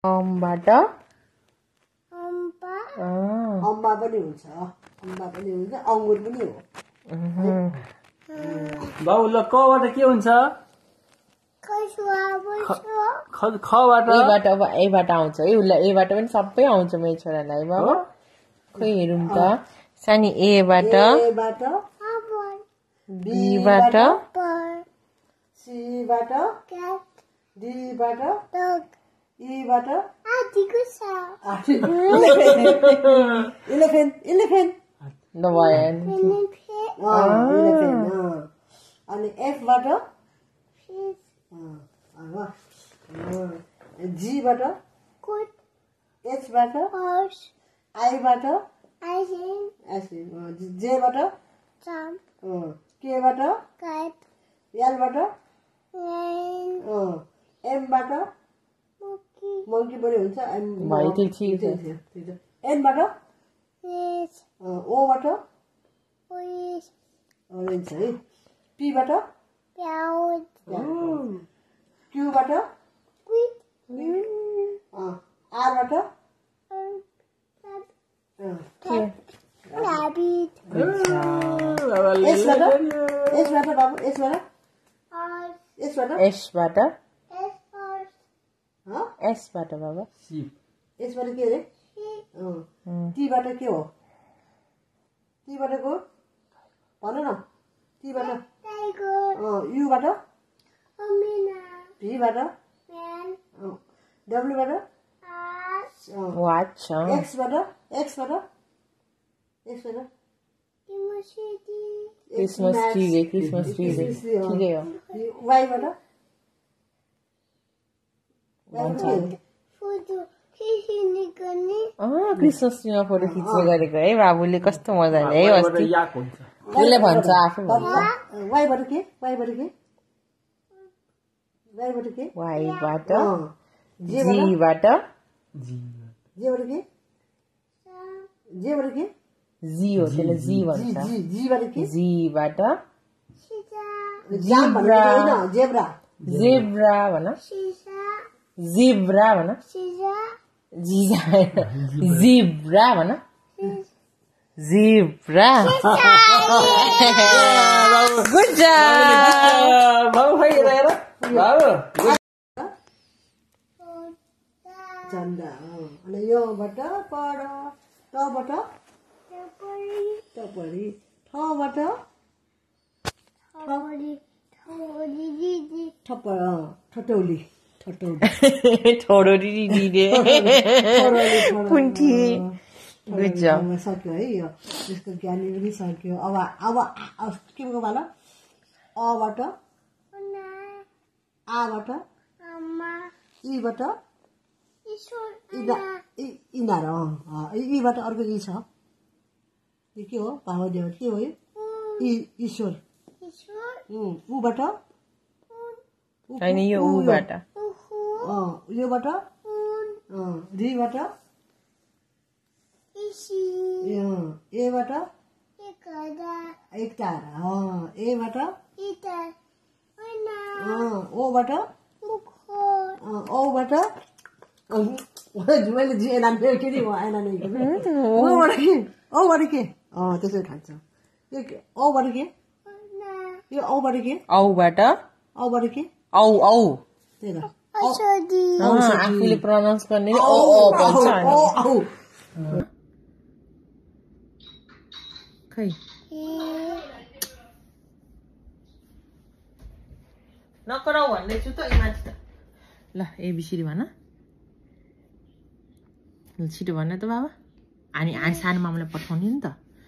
अम्बाट अम्बा पनि हुन्छ अंगुर पनि हो बाबु ल कबाट के हुन्छ खबाट एबाट आउँछ है उसलाई एबाट पनि सबै आउँछ मेरो छोरालाई बाबा खोइ हेरौँ त सानी एबाट बीबाट सीबाट डीबाट ईबाट इलेफेन्ट अनि एफबाट जीबाट एचबाट आईबाट जेबाट केबाट एलबाट एमबाट मंकी पनि हुन्छ एनबाट ओबाट ओरेन्ज है पीबाट क्यूबाट आरबाट एसबाट बाबु एसबाट एसबाट बाबा एसबाट के रे टीबाट के हो टीबाट को भन न टीबाट युबाट भीबाट डब्लुबाट एक्सबाट क्रिसमस ट्री ठिकै हो वाईबाट क्रिसमस ट्रीमा फोटो खिच्ने गरेको है बाबुले कस्तो मजाले है अस्ति उसले भन्छ आफै वाईबाट के वाईबाट जीबाट जी हो त्यसले जी भन्छ जीबाट जेब्रा भन जिब्रा भन जिब्रा भन जिब्रा गुड जब बाबु खै हेर बाबु चन्दा अनि योबाट पर तबाट टपरी ठबाट ठटौली ठोडोरी दिदे पुन्ठी गुड जब सक्यो है यो त्यसको ज्ञानी पनि सक्यो अब के को भन अबाट आबाट ईबाट इनार ईबाट अर्को ई छ यो के हो भावदेव के हो यो ईश्वर ऊबाट हैन यो ऊबाट योबाट डीबाट एबाट एकतार एबाट ओबाट औबाट मैले जे नाम के नि आएन नि ओबाट के त्यसै खान्छ औबाट के यो औबाट के औबाट के औ त्यही त आफूले प्रनाउन्स गर्ने ओ भन्छ खै नकराउ भन्दै छु त इमाथि त ल एबिसिडी भन छिटो भन त बाबा अनि सानो मामालाई पठाउने नि त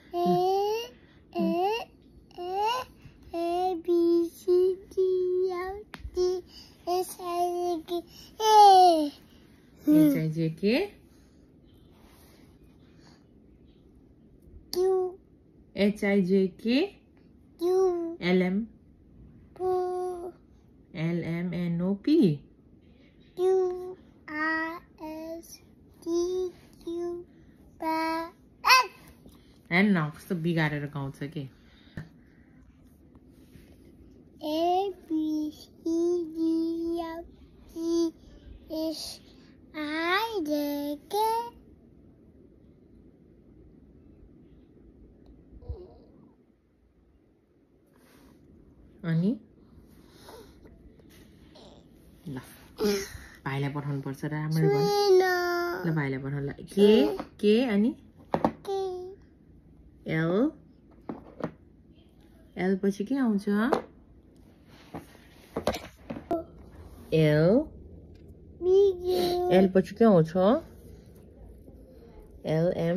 H-I-J-K H-I-J-K L-M-N-O-P हेर्न न कस्तो बिगारेर गाउँछ के A-B-C-D-E-F-G-H-I अनि ल भाइलाई पठाउनु पर्छ राम्ररी भन ल भाइलाई पठाउनु ल के अनि एल पछि के आउँछ एल पछि के आउँछ LM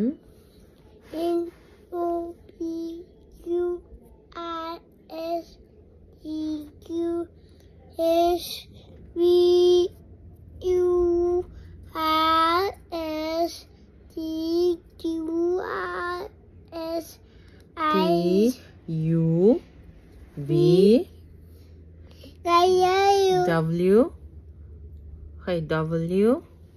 W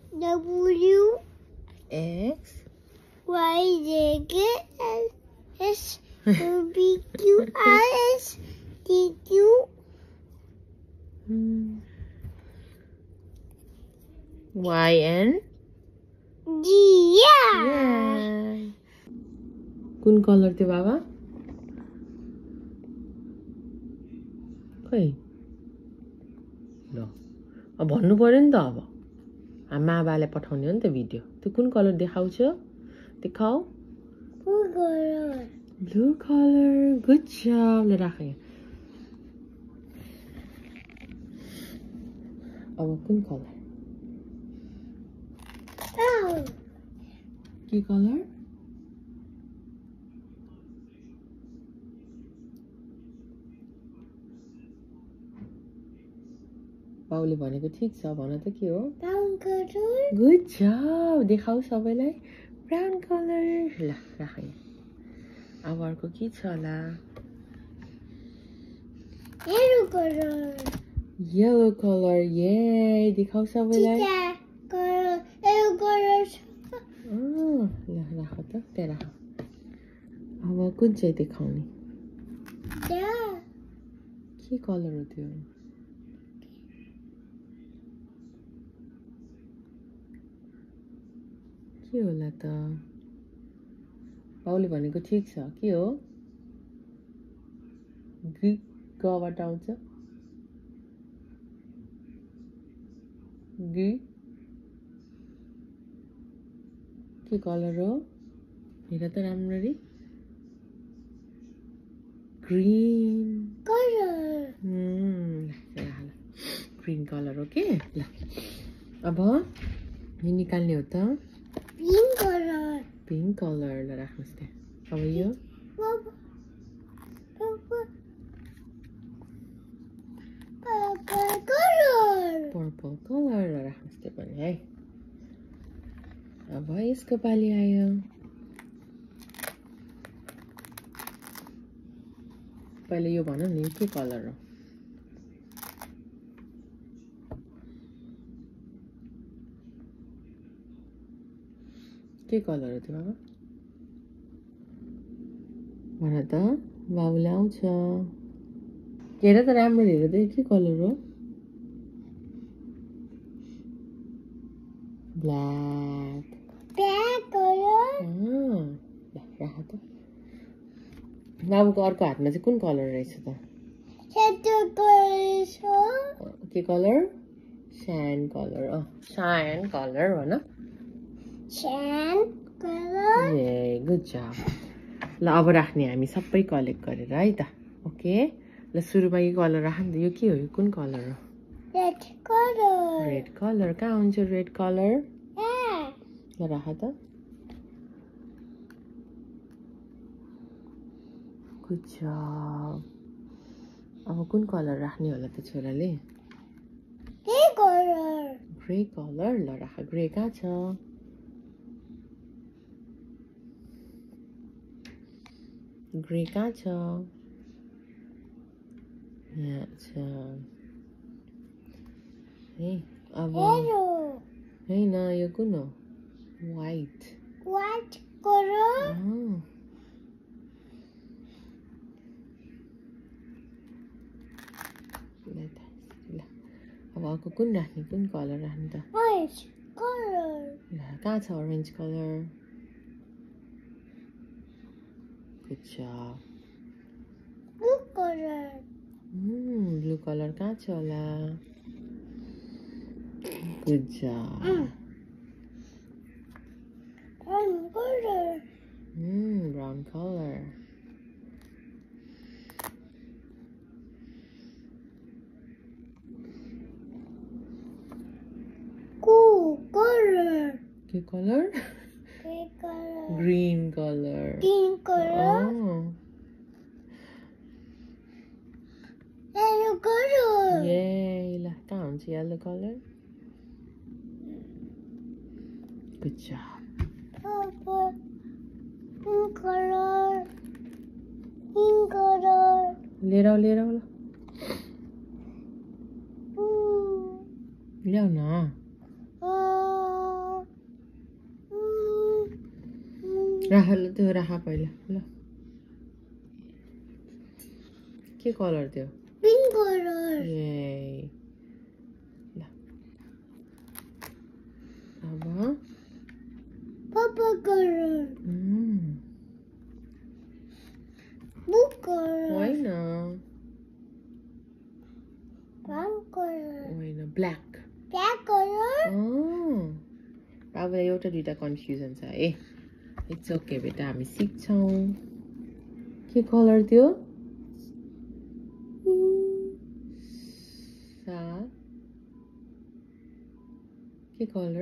X Y Z K L S O P Q R S T Q Y N G yeah. कुन कलर थियो बाबा खै ल अब भन्नु पर्यो नि त अब आमा बाबाले पठाउने हो नि त भिडियो त्यो कुन कलर देखाउँछ देखाऊ ब्लू कलर गुड जब ले राख यहाँ अब कुन कलर के कलर बाउले भनेको ठीक छ भन त के हो गुड जब देखाऊ सबैलाई ब्राउन कलर ल राख यहाँ अब अर्को के छ होला येलो कलर ये देखाऊ सबैलाई ल राख त त्यहाँ राख अब कुन चाहिँ देखाउने के कलर हो त्यो के होला त बाउले भनेको ठीक छ के हो गबाट आउँछ के कलर हो हेर त राम्ररी ग्रीन ग्रीन कलर हो के ल अब यो निकाल्ने हो त पिंक कलर ल राख्नुस् त्यहाँ अब यो पर्पल कलर ल राख्नुस् त्यो पनि है अब यसको पाली आयो पहिले यो भन नि के कलर हो के कलर हो त्यो बाबा भन त बाबुले आउँछ हेर त राम्ररी हेर त के कलर हो ब्ल्याक राख त बाबुको अर्को हातमा चाहिँ कुन कलर रहेछ त के colour sand colour sand colour भन ए गुड जब ल अब राख्ने हामी सबै कलेक्ट गरेर है त ओके ल सुरुमा यो कलर राख नि त यो के हो यो कुन कलर हो रेड कलर कहाँ हुन्छ रेड कलर ल राख त गुड जब अब कुन कलर राख्ने होला त छोराले ग्रे कलर ल राख ग्रे कहाँ छ ग्रे कहाँ छ यहाँ छ है अब हैन यो कुन हो व्हाइट कलर ल अब अर्को कुन राख्ने कुन कलर राख्ने त कहाँ छ orange color? Good job. Blue color. Blue color कहाँ छ होला? Good job. Brown color. Brown color. Cool color. What color? Grey color. Green color. Green color. Oh. Yellow color. Yay. Lah, कहाँ हुन्छ yellow color? Good job. Purple. Pink color. Pink color. लिएर आऊ ल ल्याऊ न राख ल त्यो राख पहिला ल के कलर त्यो Pink color. Yay. ल अब Purple color. Blue color. होइन Brown color. होइन ब्ल्याक Black color. अब एउटा दुईटा कन्फ्युजन छ ए इट्स ओके बेटा हामी सिक्छौँ के कलर त्यो सा के colour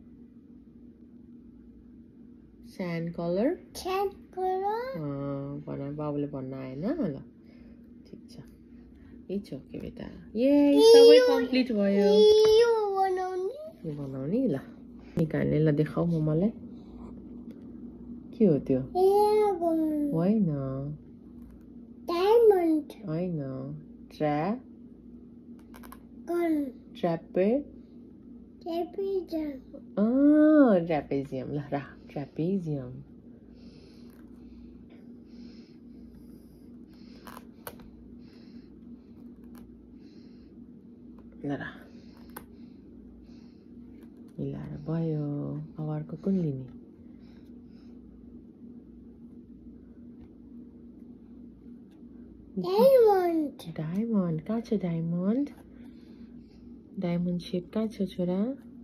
sand colour Tan color. भन बाबुले भन्न आएन ल ठिक छ इट्स ओके बेटा ए सबै कम्प्लिट भयो यो बनाउने. के बनाउने ल निकाल्ने ल देखाऊ मलाई के हो त्यो होइन Diamond. होइन ट्र्याप Gun. ट्र्यापे Trapezium. ट्र्यापेजियम ल राख ट्र्यापेजियम ल राख मिलाएर भयो अब अर्को कुन लिने Diamond. डायमन्ड कहाँ छ डायमन्ड डायमन्ड शेप कहाँ छ छोरा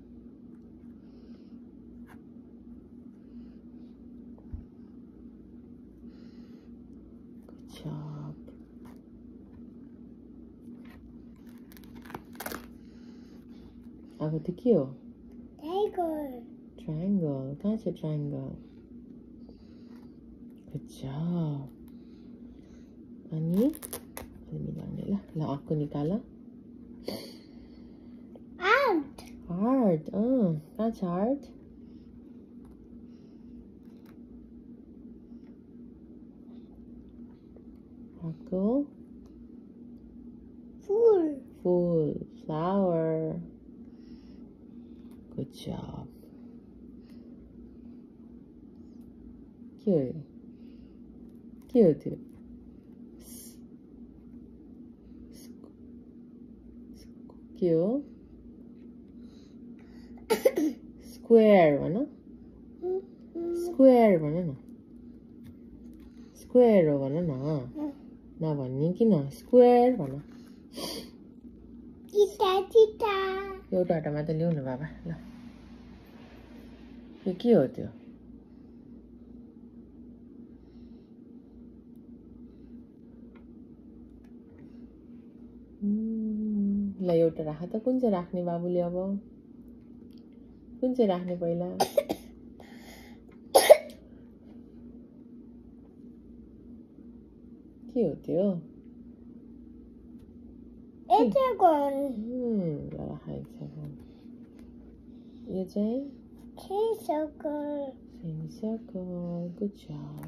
Good job. अब त्यो के हो Tiger. ट्रायंगल कहाँ छ ट्रायंगल Good job. अनि मिलाउने ल ल अर्को निकाल Ant. हार्ट कहाँ छ हार्ट अर्को Fool. फुल फ्लावर Good job. के हो यो के हो त्यो के हो स्क्वायर भन स्क्वायर भन न स्क्वायर हो भन न नभन्ने किन स्क्वायर भन Tita. एउटाटा मात्र ल्याउ न बाबा ल यो के हो त्यो ल एउटा राख त कुन चाहिँ राख्ने बाबुले अब कुन चाहिँ राख्ने पहिला के हो त्यो Hexagon. ल राख हेक्सागन यो चाहिँ Circle. semicircle good job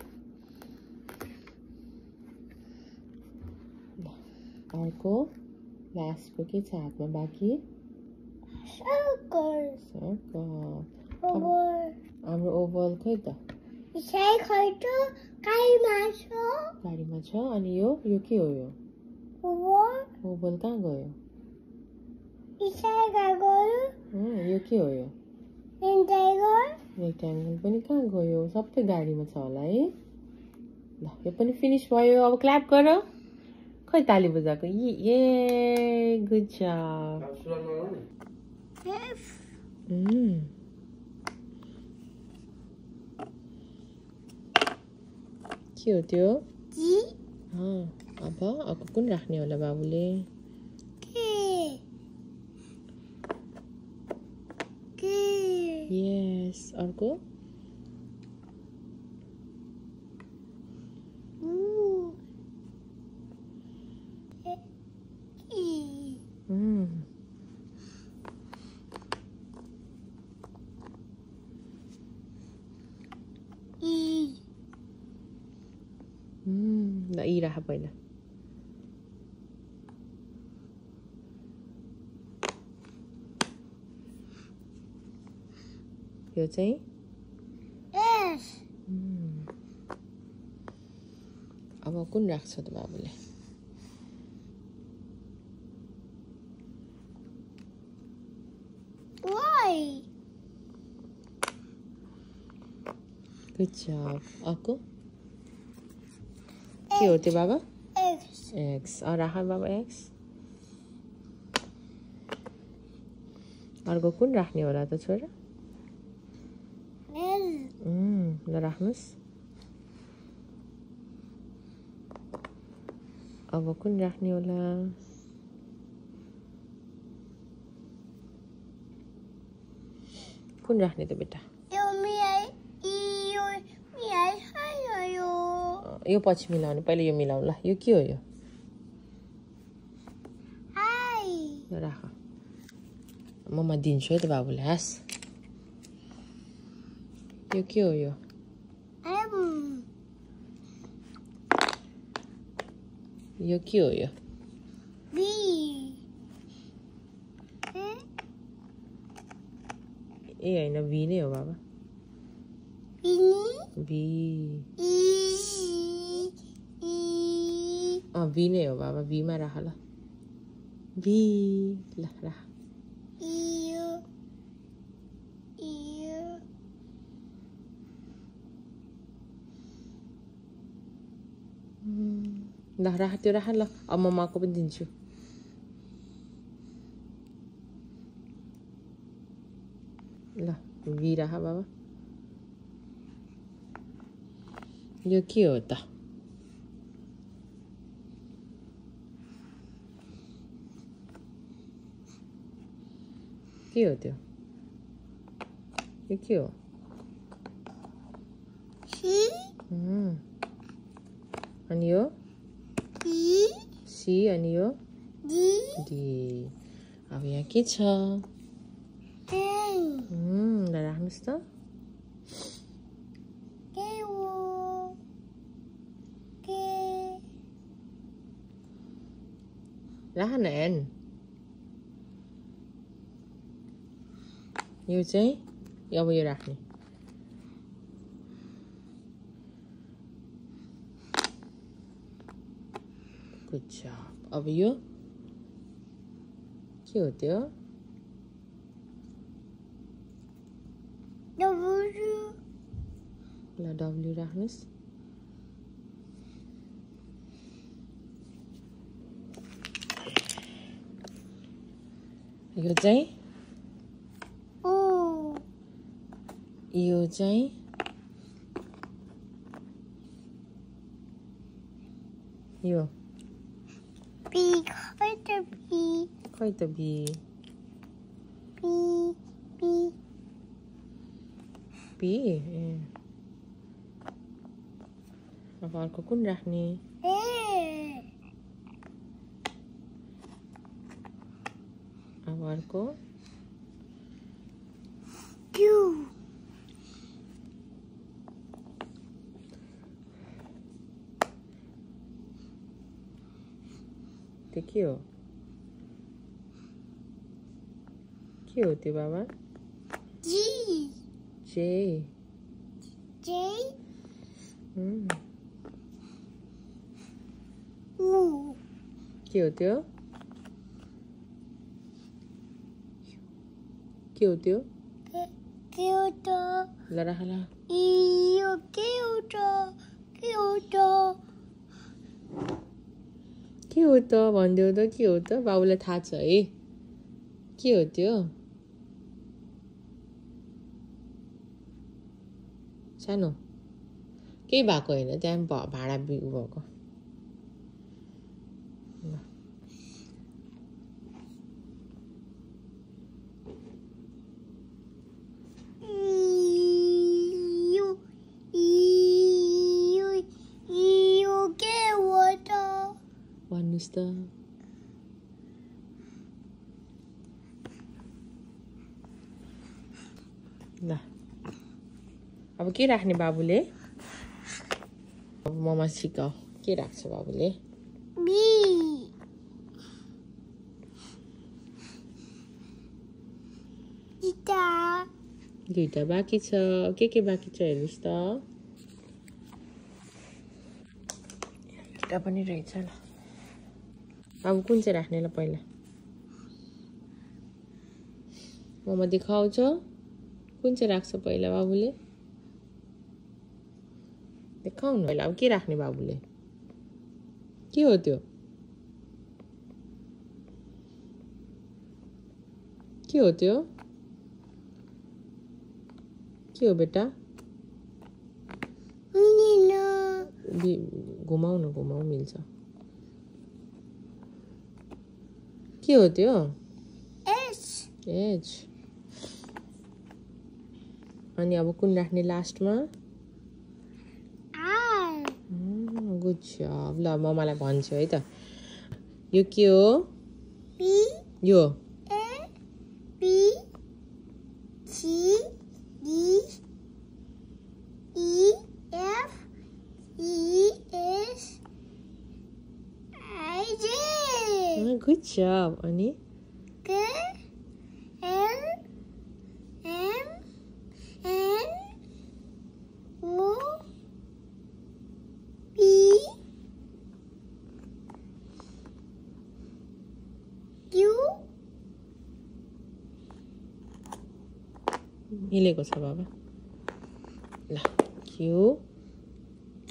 ल अर्को लास्टको के छ हातमा बाँकी Circle. Circle Over. हाम्रो ओभल खोइ त Isai khaitu kaima cho. गाडीमा छ अनि यो के हो यो Over. ओभल कहाँ गयो Isai gagol. यो के हो यो रेक्ट्याङ्गल पनि कहाँ गयो सबै गाडीमा छ होला है ल यो पनि फिनिश भयो अब क्ल्याप गर खै ताली बजाएको ए गुड जब के हो त्यो अब कुन राख्ने होला बाबुले यस अर्को ल ई राख पहिला यो चाहिँ अब कुन राख्छ त बाबुले गुड जब अर्को के हो त्यो बाबा एक्स राख बाबा एक्स अर्को कुन राख्ने होला त छोरा ल राख्नुहोस् अब कुन राख्ने होला कुन राख्ने त बेटा यो पछि मिलाउने पहिला यो मिलाउँ ल यो के हो यो राख ममा दिन्छु है त बाबुले हाँस यो के हो यो यो के हो यो ए हैन भी नै हो बाबा भी नै हो बाबा भीमा राख ल भी ल राख ल राख त्यो राख ल अब ममाको पनि दिन्छु ल भी राख बाबा यो के हो त के हो त्यो यो के हो अनि यो सी अनि यो डी अब यहाँ के छ ल राख्नुहोस् त राख न एन यो चाहिँ अब यो राख्ने गुड जब अब यो के हो त्यो ल डब्ल्यू राख्नुहोस् यो चाहिँ यो खै त भी पी अब अर्को कुन राख्ने अब अर्को त्यो के हो त्यो बाबा जे के हो त्यो cute. ल राख ल You cute. Cute. के हो त भनिदेऊ त के हो त बाबुलाई थाहा छ है के हो त्यो सानो केही भएको होइन त्यहाँ भाडा भएको You get water. भन्नुहोस् त ल अब के राख्ने बाबुले ममा सिकाऊ के राख्छ बाबुले B. Guitar. दुईटा बाँकी छ के बाँकी छ हेर्नुहोस् त दुईटा पनि रहेछ ल बाबु कुन चाहिँ राख्ने ल पहिला ममा देखाउँछ कुन चाहिँ राख्छ पहिला बाबुले देखाउनु पहिला अब के राख्ने बाबुले के हो त्यो के हो त्यो के हो बेटा घुमाउ न घुमाउ मिल्छ के हो त्यो एच अनि अब कुन राख्ने लास्टमा गुड जब ल ममालाई भन्छु है त यो के हो यो B C D E F E S I J good job अनि K L M N O P Q मिलेको छ बाबा ल Q Q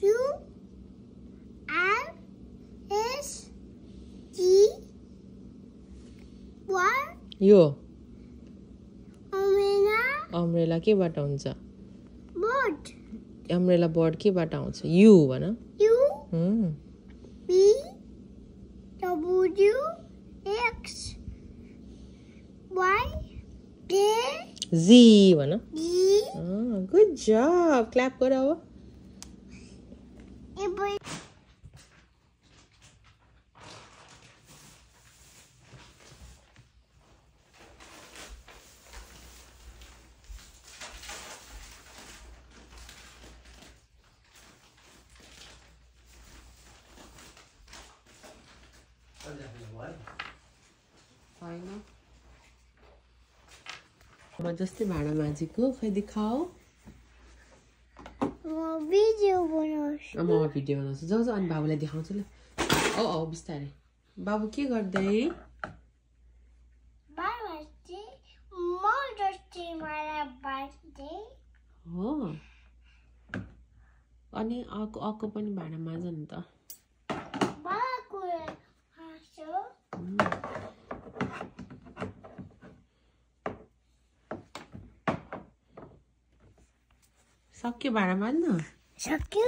R S T Y यो Omena अम्ब्रेला केबाट हुन्छ Board अम्ब्रेला बर्ड केबाट आउँछ यु भन U B W X Y K जी भन D गुड जब क्ल्याप गर अब अब जस्तै भाँडा माझेको खै देखाओ भिडियो बनाउँछु म भिडियो बनाउँछु जाऊ अनि बाबुलाई देखाउँछु ल औ बिस्तारै बाबु के गर्दै हो अनि अर्को पनि भाँडा माझ नि त सक्यो भाँडा माझ्न सक्यो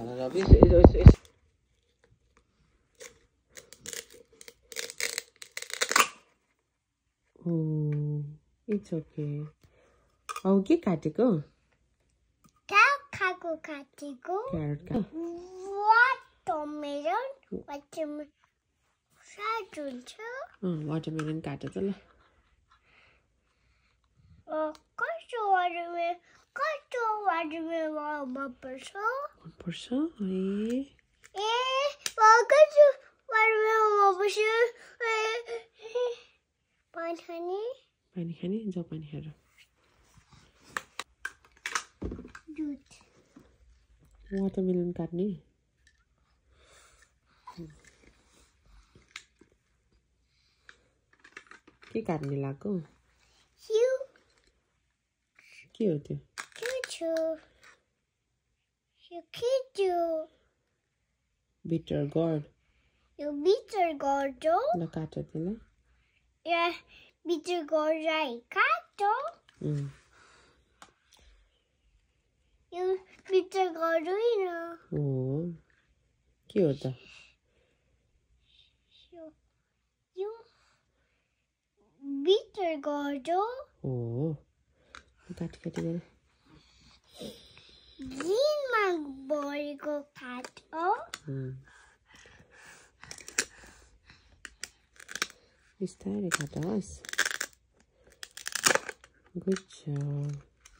इट्स ओके औ के काटेको खाएको काटेको क्यारेट का वाटरमेलन साइड हुन्छ वाटरमेलन काटे त ल कस्तो वाटरमेलन मनपर्छ मनपर्छ है कस्तो वाटरमेलन मनपर्छ पानी खाने जाऊ पानी खाएर वाटरमेलन काट्ने के काट्ने लाग्यो के हो त्यो? Bitter gourd. यो बिटर गॉड हो. ल काट त्यसलाई. या बिटर गॉड राई काटो. यो बिटर गॉड होइन. हो. के हो त? यो बिटर गॉड हो. हो. काटी गरे. ग्रीनमा बढेको काट हो. बिस्तारै काटोस्. गुड जब.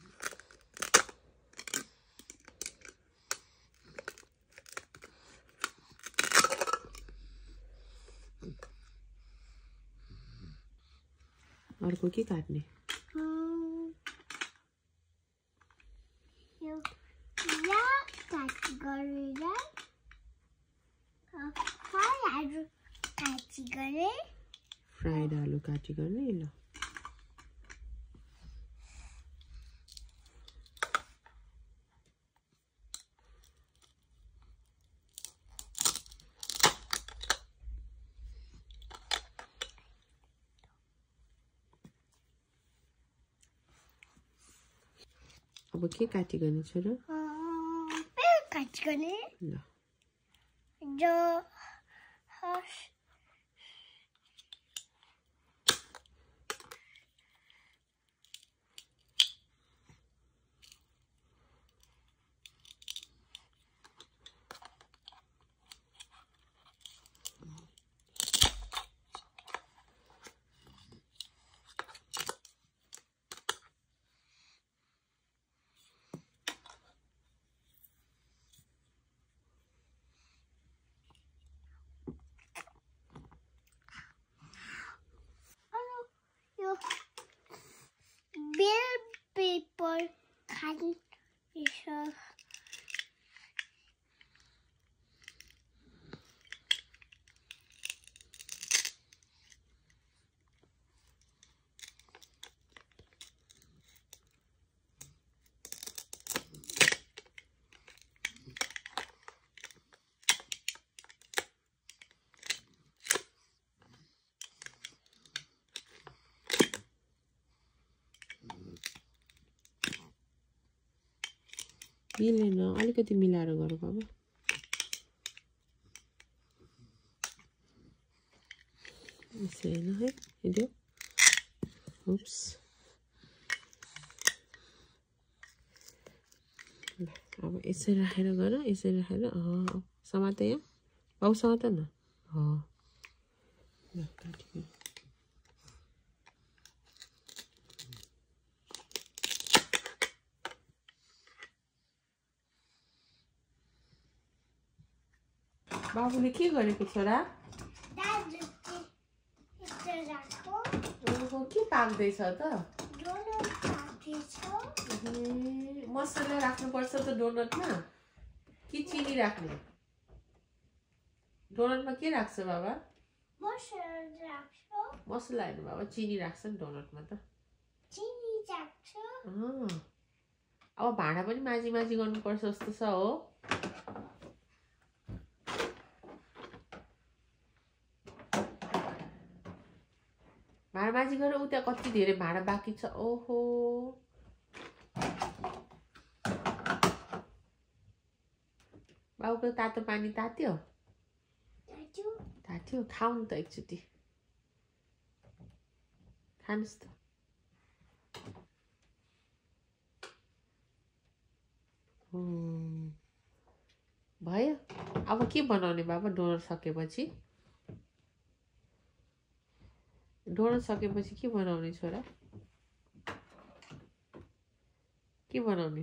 अर्को के काट्ने? यो या काट गरेर फ्राइड आलु काटी गर्ने. ल अब के काटी गर्ने छोरा? काटी गर्ने. ल बेल पेपर खाने. मिलेन. अलिकति मिलाएर गर बाबा. यसै होइन है. हेऱ्यो. उप्स. अब यसरी राखेर गर. यसरी राखेर समात यहाँ. बाउ समात न. ल काटियो. बाबुले के गरेको छोरा? के पाक्दैछ त? मसला राख्नुपर्छ त डोनटमा. कि चिनी राख्ने? डोनटमा के राख्छ बाबा? मसला होइन बाबा, चिनी राख्छ नि डोनटमा त. अब भाँडा पनि माझी गर्नुपर्छ जस्तो छ हो. भाँडा माझी गरेर उता कति धेरै भाँडा बाँकी छ. ओहो. बाबुको तातो पानी तात्यो. खाउनु त एकचोटि. खानुस् त. भयो. अब के बनाउने बाबा डोनट सकेपछि? डोनट सकेपछि के बनाउने छोरा? के बनाउने?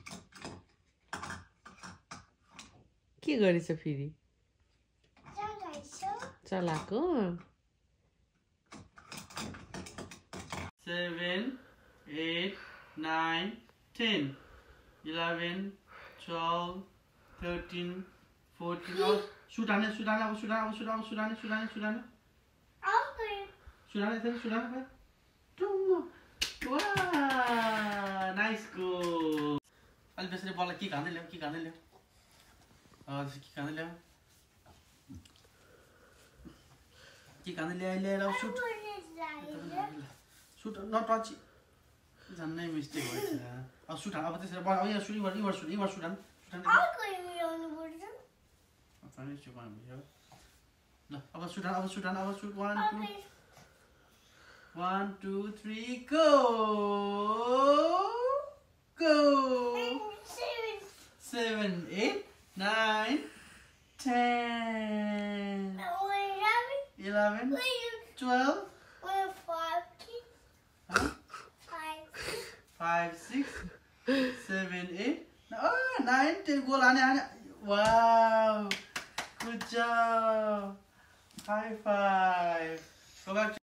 के गरेछ फेरि? चलाको. 7, 8, 9, 10, 11, 12, 13, 14. सुडाने. Sudah. Tunggu. Wah, Nice goal. I'll just say ball kick on the left, kick on the left. Just kick on the left. Kick on the left, shoot. Shoot, not touch. It's a name mistake. I'll shoot. I'll put this ball. Oh, yeah, shoot. You were shooting. I'm going to be on the board. I'm trying to shoot one here. No, I will shoot. 1, 2, 3, go! Go! 7, 8, 9, 10, 11, 12, 5, 6, 7, 8, 9, 10. Goal, Anya. Wow! Good job! High five! Go back to